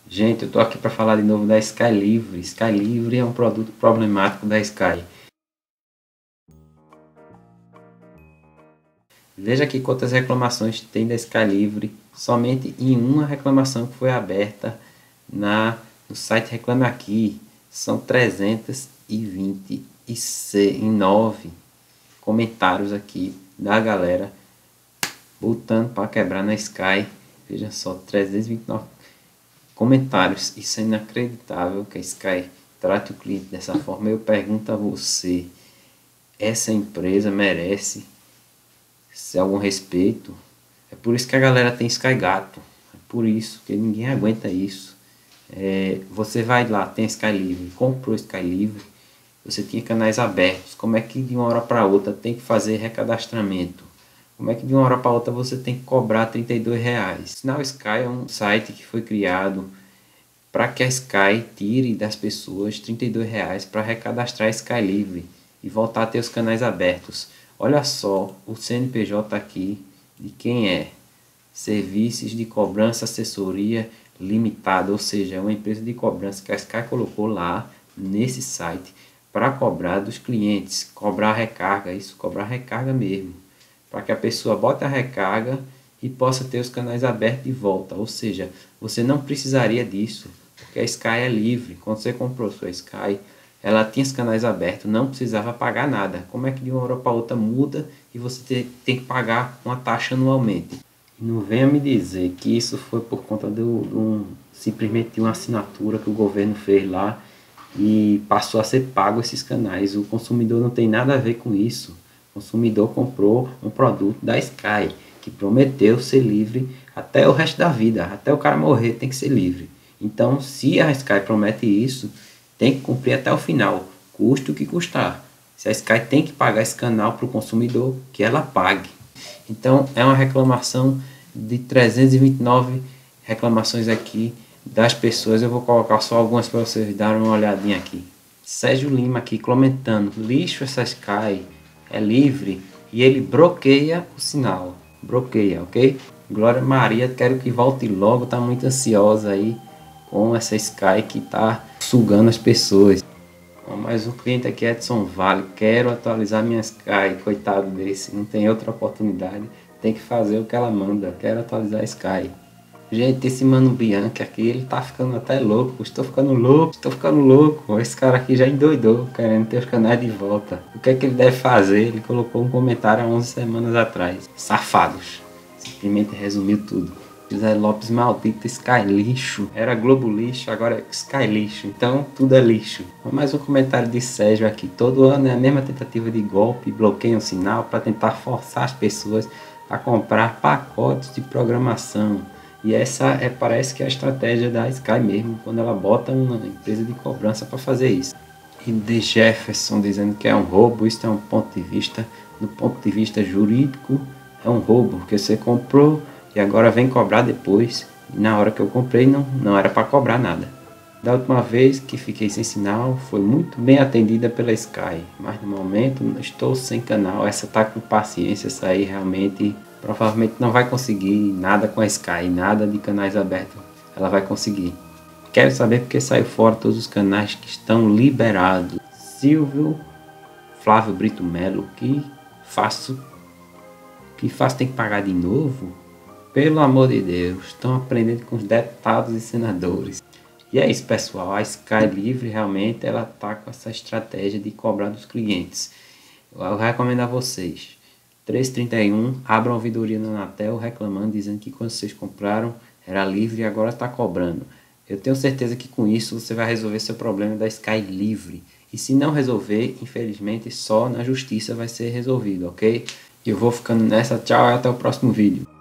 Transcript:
Gente, eu tô aqui para falar de novo da Sky Livre. Sky Livre é um produto problemático da Sky. Veja aqui quantas reclamações tem da Sky Livre. Somente em uma reclamação que foi aberta no site Reclame Aqui. São 329 comentários aqui da galera botando para quebrar na Sky. Veja só, 329 comentários. Isso é inacreditável que a Sky trate o cliente dessa forma. Eu pergunto a você, essa empresa merece algum respeito? É por isso que a galera tem Sky Gato. É por isso que ninguém aguenta isso. Você vai lá, tem Sky Livre, comprou Sky Livre, você tinha canais abertos. Como é que de uma hora para outra tem que fazer recadastramento? Como é que de uma hora para outra você tem que cobrar R$32? Sinal Sky é um site que foi criado para que a Sky tire das pessoas R$32 para recadastrar a Sky Livre e voltar a ter os canais abertos. Olha só, o CNPJ aqui de quem é? Serviços de Cobrança Assessoria Limitada, ou seja, é uma empresa de cobrança que a Sky colocou lá nesse site para cobrar dos clientes, cobrar recarga, isso, cobrar recarga mesmo, para que a pessoa bote a recarga e possa ter os canais abertos de volta. Ou seja, você não precisaria disso, porque a Sky é livre. Quando você comprou sua Sky, ela tinha os canais abertos, não precisava pagar nada. Como é que de uma hora para outra muda e você tem que pagar uma taxa anualmente? Não venha me dizer que isso foi por conta simplesmente de uma assinatura que o governo fez lá e passou a ser pago esses canais. O consumidor não tem nada a ver com isso. O consumidor comprou um produto da Sky que prometeu ser livre até o resto da vida, até o cara morrer tem que ser livre. Então, se a Sky promete isso, tem que cumprir até o final, custe o que custar. Se a Sky tem que pagar esse canal para o consumidor, que ela pague. Então, é uma reclamação de 329 reclamações aqui das pessoas. Eu vou colocar só algumas para vocês darem uma olhadinha aqui. Sérgio Lima aqui comentando: lixo, essa Sky é livre e ele bloqueia o sinal. Bloqueia, ok? Glória Maria, quero que volte logo, tá muito ansiosa aí com essa Sky que tá sugando as pessoas. Mas o cliente aqui é Edson Vale, quero atualizar minha Sky, coitado desse, não tem outra oportunidade, tem que fazer o que ela manda, quero atualizar a Sky. Gente, esse Mano Bianchi aqui, ele tá ficando até louco, estou ficando louco, esse cara aqui já endoidou, querendo ter os canais de volta. O que é que ele deve fazer? Ele colocou um comentário há 11 semanas atrás. Safados, simplesmente resumiu tudo. José Lopes, maldito, Sky lixo. Era Globo lixo, agora é Sky lixo. Então tudo é lixo. Mais um comentário de Sérgio aqui. Todo ano é a mesma tentativa de golpe, bloqueiam o sinal para tentar forçar as pessoas a comprar pacotes de programação. E essa parece que é a estratégia da Sky mesmo, quando ela bota uma empresa de cobrança para fazer isso. E de Jefferson dizendo que é um roubo. Isso é um ponto de vista, do ponto de vista jurídico, é um roubo, porque você comprou e agora vem cobrar depois. E na hora que eu comprei não era para cobrar nada. Da última vez que fiquei sem sinal, foi muito bem atendida pela Sky, mas no momento estou sem canal. Essa tá com paciência, essa aí realmente provavelmente não vai conseguir nada com a Sky, nada de canais abertos ela vai conseguir. Quero saber porque saiu fora todos os canais que estão liberados. Silvio Flávio Brito Melo, que faço tem que pagar de novo? Pelo amor de Deus, estão aprendendo com os deputados e senadores. E é isso, pessoal, a Sky Livre realmente ela tá com essa estratégia de cobrar dos clientes. Eu recomendo a vocês, 331, abram a ouvidoria na Anatel reclamando, dizendo que quando vocês compraram era livre e agora está cobrando. Eu tenho certeza que com isso você vai resolver seu problema da Sky Livre. E se não resolver, infelizmente só na justiça vai ser resolvido, ok? Eu vou ficando nessa, tchau e até o próximo vídeo.